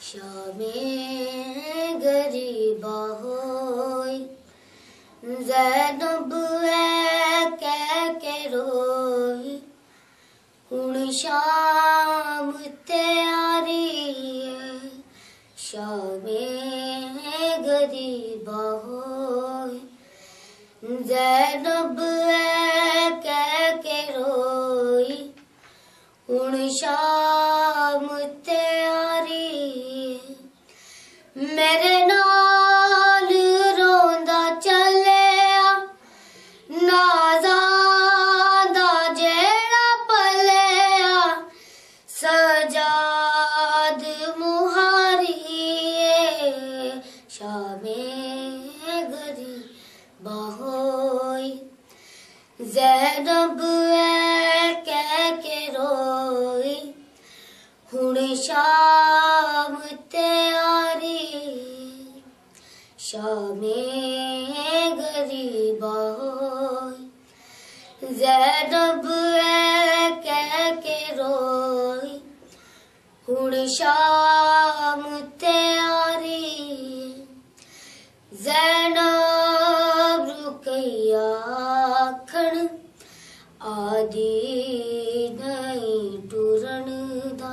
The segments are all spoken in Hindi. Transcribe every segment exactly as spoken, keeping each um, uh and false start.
शामे गरीबा होई ज़ैनब ऐ कह के रोई हुण शाम तैयारी है। शामे गरीबा होई ज़ैनब ऐ कह के रोई हुण शाम तैयारी मेरे नाल रोंदा चलिया नाज़ादा जेड़ा पलिया सजाद मुहारी शामे गरीबा होई ज़ैनब ऐ कह के रोई हुण शाम तैयारी शामे गरीबा होई ज़ैनब ऐ कह के रोई हुण शाम तैयारी ज़ैनब रुकैया आखण आदि नहीं टुरन दा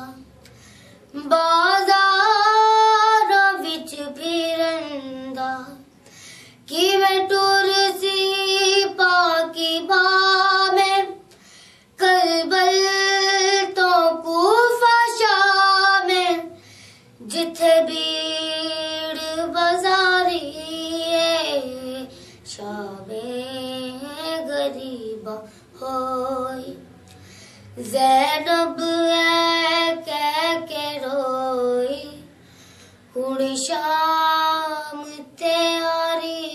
बाज़ार विच फिरन दा किवें टुर सी पाकी बामे करबल तो कूफा शामे जिथे भीड़ बाज़ारी शामे गरीबा होई ज़ैनब ऐ कह के रोई हुण शाम तैयारी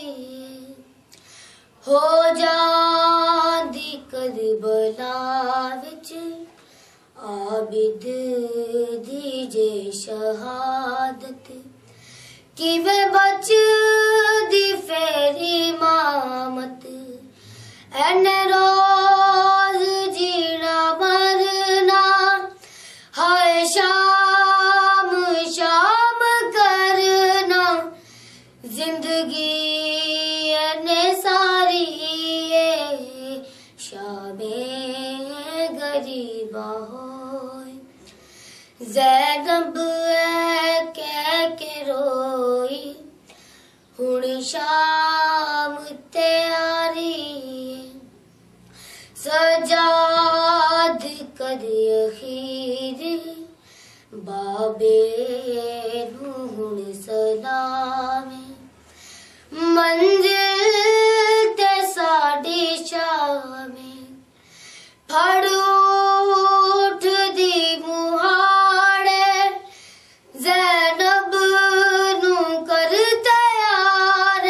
हो जांदी करबला विच आबिद दी जे शहादत किवें बचदी फेरी मामत एने रोज़ जीना मरना हाय शाम शाम करना जिंदगी एने सारी शामे गरीबा होई ज़ैनब ऐ कह के रोई हुण शाम तैयारी सजाद कर अखीर बाबे नू हुण सलामे मंजिल ते साडी शामे फड़ उठ दी मुहाड़े ज़ैनब नू कर तैयार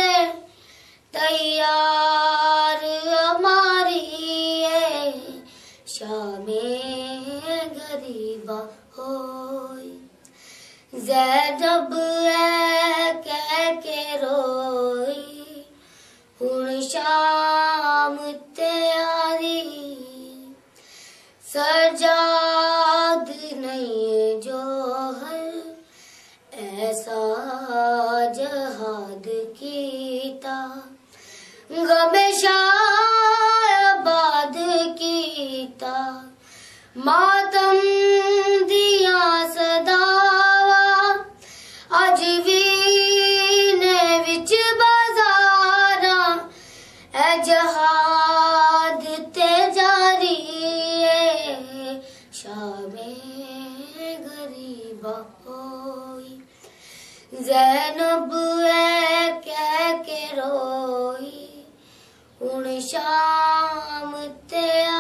तैयार हमारी शामे गरीबा होई ज़ैनब ऐ कह के रोई हुण शाम तैयारी सजाद नहीं जोहर ऐसा जहाद कीता गमे शाबाद कीता मातम दिया सदावा अज भी ने विच बाज़ारा ए जहाद ते जारी शामे गरीबा होई ज़ैनब ऐ कह के रोई हुण शाम ते